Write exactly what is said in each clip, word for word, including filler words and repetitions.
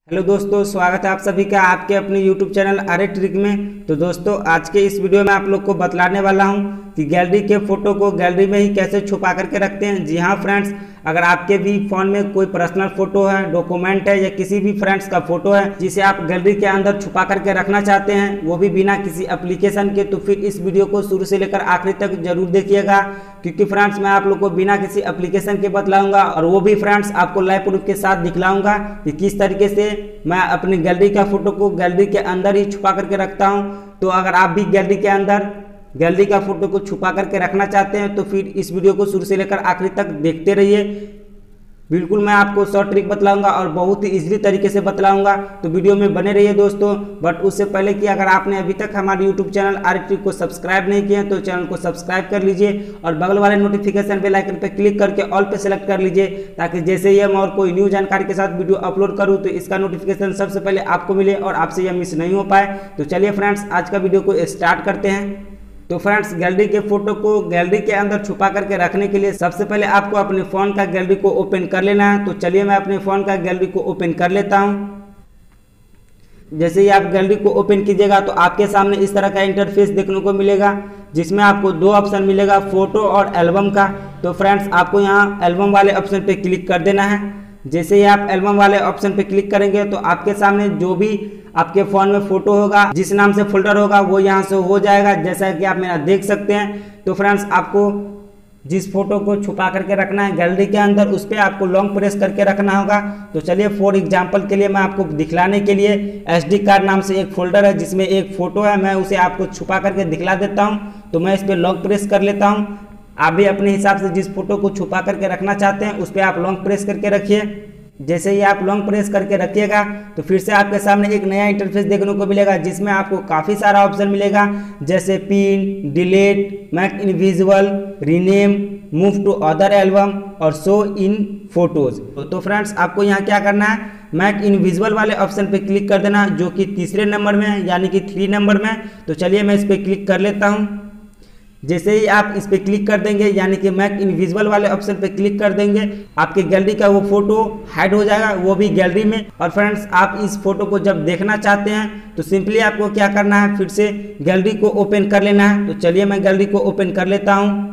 Hello दोस्तों, स्वागत है आप सभी का आपके अपने यूट्यूब चैनल आर्य ट्रिक में। तो दोस्तों, आज के इस वीडियो में आप लोग को बतलाने वाला हूं कि गैलरी के फोटो को गैलरी में ही कैसे छुपा करके रखते हैं। जी हाँ फ्रेंड्स, अगर आपके भी फ़ोन में कोई पर्सनल फोटो है, डॉक्यूमेंट है या किसी भी फ्रेंड्स का फोटो है जिसे आप गैलरी के अंदर छुपा करके रखना चाहते हैं, वो भी बिना किसी एप्लीकेशन के, तो फिर इस वीडियो को शुरू से लेकर आखिरी तक जरूर देखिएगा, क्योंकि फ्रेंड्स मैं आप लोग को बिना किसी एप्लीकेशन के बतलाऊंगा और वो भी फ्रेंड्स आपको लाइव प्रूफ के साथ दिखलाऊंगा कि किस तरीके से मैं अपनी गैलरी का फोटो को गैलरी के अंदर ही छुपा करके रखता हूं। तो अगर आप भी गैलरी के अंदर गैलरी का फोटो को छुपा करके रखना चाहते हैं तो फिर इस वीडियो को शुरू से लेकर आखिरी तक देखते रहिए। बिल्कुल मैं आपको शॉर्ट ट्रिक बतलाऊंगा और बहुत ही इजीली तरीके से बतलाऊंगा, तो वीडियो में बने रहिए दोस्तों। बट उससे पहले कि अगर आपने अभी तक हमारे यूट्यूब चैनल आर्य ट्रिक को सब्सक्राइब नहीं किया तो चैनल को सब्सक्राइब कर लीजिए और बगल वाले नोटिफिकेशन बेल आइकन पर क्लिक करके ऑल पे सेलेक्ट कर लीजिए, ताकि जैसे ही हम और कोई न्यू जानकारी के साथ वीडियो अपलोड करूँ तो इसका नोटिफिकेशन सबसे पहले आपको मिले और आपसे यह मिस नहीं हो पाए। तो चलिए फ्रेंड्स, आज का वीडियो को स्टार्ट करते हैं। तो फ्रेंड्स, गैलरी के फोटो को गैलरी के अंदर छुपा करके रखने के लिए सबसे पहले आपको अपने फ़ोन का गैलरी को ओपन कर लेना है। तो चलिए मैं अपने फ़ोन का गैलरी को ओपन कर लेता हूं। जैसे ही आप गैलरी को ओपन कीजिएगा तो आपके सामने इस तरह का इंटरफेस देखने को मिलेगा, जिसमें आपको दो ऑप्शन मिलेगा, फोटो और एल्बम का। तो फ्रेंड्स, आपको यहाँ एल्बम वाले ऑप्शन पे क्लिक कर देना है। जैसे ही आप एल्बम वाले ऑप्शन पे क्लिक करेंगे तो आपके सामने जो भी आपके फ़ोन में फ़ोटो होगा, जिस नाम से फोल्डर होगा, वो यहाँ से हो जाएगा, जैसा कि आप मेरा देख सकते हैं। तो फ्रेंड्स, आपको जिस फोटो को छुपा करके रखना है गैलरी के अंदर, उस पर आपको लॉन्ग प्रेस करके रखना होगा। तो चलिए फॉर एग्जांपल के लिए मैं आपको दिखलाने के लिए एस डी कार्ड नाम से एक फोल्डर है जिसमें एक फ़ोटो है, मैं उसे आपको छुपा करके दिखला देता हूँ। तो मैं इस पर लॉन्ग प्रेस कर लेता हूँ। आप भी अपने हिसाब से जिस फोटो को छुपा करके रखना चाहते हैं उस पर आप लॉन्ग प्रेस करके रखिए। जैसे ही आप लॉन्ग प्रेस करके रखिएगा तो फिर से आपके सामने एक नया इंटरफेस देखने को मिलेगा, जिसमें आपको काफ़ी सारा ऑप्शन मिलेगा, जैसे pin, delete, make invisible, rename, move to other album और शो इन फोटोज। तो फ्रेंड्स, आपको यहाँ क्या करना है, मेक इनविजिबल वाले ऑप्शन पे क्लिक कर देना, जो कि तीसरे नंबर में है, यानी कि थ्री नंबर में। तो चलिए मैं इस पर क्लिक कर लेता हूँ। जैसे ही आप इस पर क्लिक कर देंगे, यानी कि मैक इनविजिबल वाले ऑप्शन पे क्लिक कर देंगे, आपके गैलरी का वो फोटो हाइड हो जाएगा, वो भी गैलरी में। और फ्रेंड्स, आप इस फोटो को जब देखना चाहते हैं तो सिंपली आपको क्या करना है, फिर से गैलरी को ओपन कर लेना है। तो चलिए मैं गैलरी को ओपन कर लेता हूँ।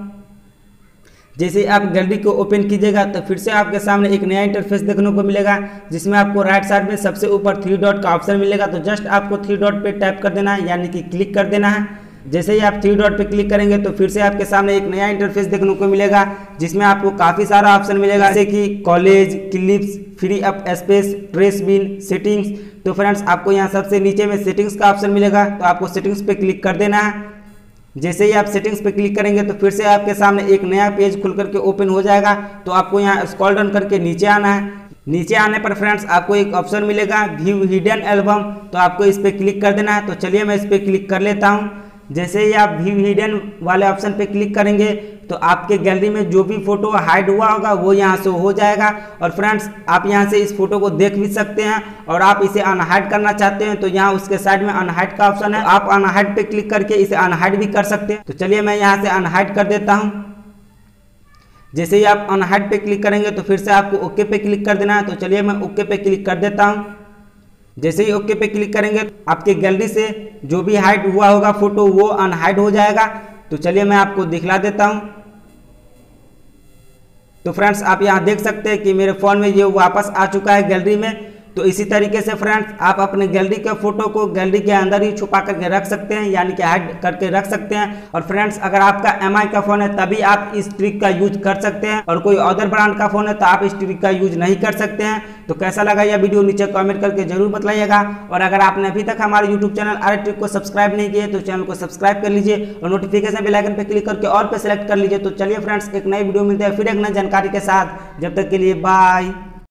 जैसे ही आप गैलरी को ओपन कीजिएगा तो फिर से आपके सामने एक नया इंटरफेस देखने को मिलेगा, जिसमें आपको राइट साइड में सबसे ऊपर थ्री डॉट का ऑप्शन मिलेगा। तो जस्ट आपको थ्री डॉट पे टैप कर देना है, यानी कि क्लिक कर देना है। जैसे ही आप थ्री डॉट पे क्लिक करेंगे तो फिर से आपके सामने एक नया इंटरफेस देखने को मिलेगा, जिसमें आपको काफ़ी सारा ऑप्शन मिलेगा, जैसे कि collage, clips, free up space, trash bin, settings. तो फ्रेंड्स, आपको यहाँ सबसे नीचे में सेटिंग्स का ऑप्शन मिलेगा, तो आपको सेटिंग्स पे क्लिक कर देना है। जैसे ही आप सेटिंग्स पे क्लिक करेंगे तो फिर से आपके सामने एक नया पेज खुल करके ओपन हो जाएगा। तो आपको यहाँ स्क्रॉल डाउन करके नीचे आना है। नीचे आने पर फ्रेंड्स, आपको एक ऑप्शन मिलेगा व्यू हिडन एल्बम, तो आपको इस पर क्लिक कर देना है। तो चलिए मैं इस पर क्लिक कर लेता हूँ। जैसे ही आप व्यू हिडन वाले ऑप्शन पे क्लिक करेंगे तो आपके गैलरी में जो भी फोटो हाइड हुआ होगा वो यहाँ से हो जाएगा। और फ्रेंड्स, आप यहाँ से इस फोटो को देख भी सकते हैं, और आप इसे अनहाइड करना चाहते हैं तो यहाँ उसके साइड में अनहाइड का ऑप्शन है, आप अनहाइड पे क्लिक करके इसे अनहाइड भी कर सकते हैं। तो चलिए मैं यहाँ से अनहाइड कर देता हूँ। जैसे ही आप अनहाइड पे क्लिक करेंगे तो फिर से आपको ओके पे क्लिक कर देना है। तो चलिए मैं ओके पे क्लिक कर देता हूँ। जैसे ही ओके पे क्लिक करेंगे आपके गैलरी से जो भी हाइड हुआ होगा फोटो वो अनहाइड हो जाएगा। तो चलिए मैं आपको दिखला देता हूं। तो फ्रेंड्स, आप यहां देख सकते हैं कि मेरे फ़ोन में ये वापस आ चुका है गैलरी में। तो इसी तरीके से फ्रेंड्स, आप अपने गैलरी के फोटो को गैलरी के अंदर ही छुपा करके रख सकते हैं, यानी कि हाइड करके रख सकते हैं। और फ्रेंड्स, अगर आपका एम आई का फ़ोन है तभी आप इस ट्रिक का यूज कर सकते हैं, और कोई अदर ब्रांड का फ़ोन है तो आप इस ट्रिक का यूज नहीं कर सकते हैं। तो कैसा लगा यह वीडियो नीचे कमेंट करके जरूर बताइएगा। और अगर आपने अभी तक हमारे यूट्यूब चैनल आर्य ट्रिक को सब्सक्राइब नहीं किया तो चैनल को सब्सक्राइब कर लीजिए और नोटिफिकेशन बेल आइकन पर क्लिक करके ऑल पे सेलेक्ट कर लीजिए। तो चलिए फ्रेंड्स, एक नई वीडियो मिलते हैं फिर एक नई जानकारी के साथ। जब तक के लिए बाय।